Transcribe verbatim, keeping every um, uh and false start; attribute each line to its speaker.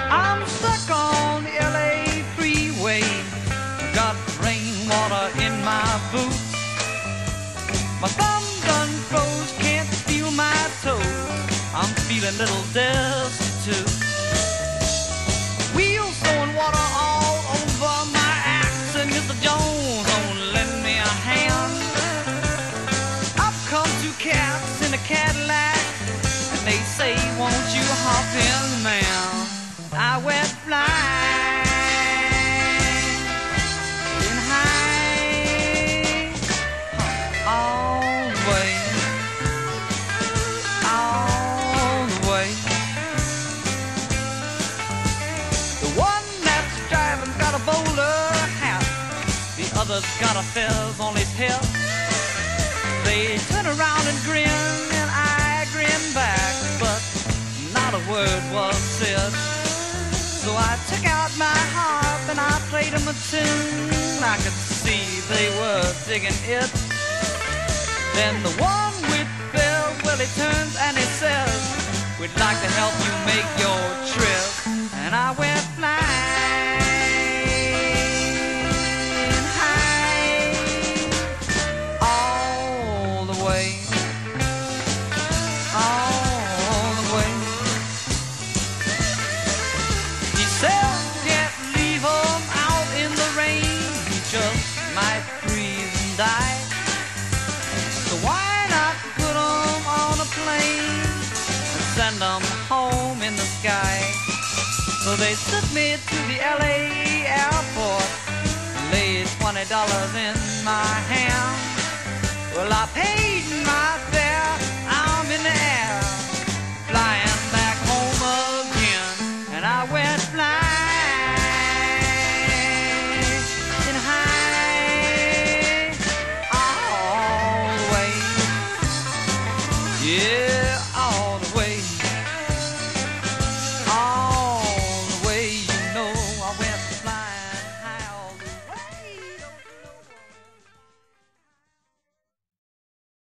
Speaker 1: I'm stuck on the L A freeway. Got rainwater in my boots. My thumb done froze, can't feel my toes. I'm feeling a little destitute. Wheels throwing water all over my axe, and Mister Jones won't lend me a hand. Up come two cats in a Cadillac, and they say, won't you hop in, man? I went flying in high all the way, all the way. The one that's driving got a bowler hat, the other's got a fez on his head. They turn around and grin, and I grin back, but not a word was said. So I took out my harp and I played them a tune. I could see they were digging it. Then the one with bells, well, he turns and he says, we'd like to help you make your trip. And I went flying high all the way, all the way. He said, can't leave him out in the rain, he just might freeze and die. So why not put him on a plane and send him home in the sky? So they took me to the L A airport and laid twenty dollars in my hand. Well, I paid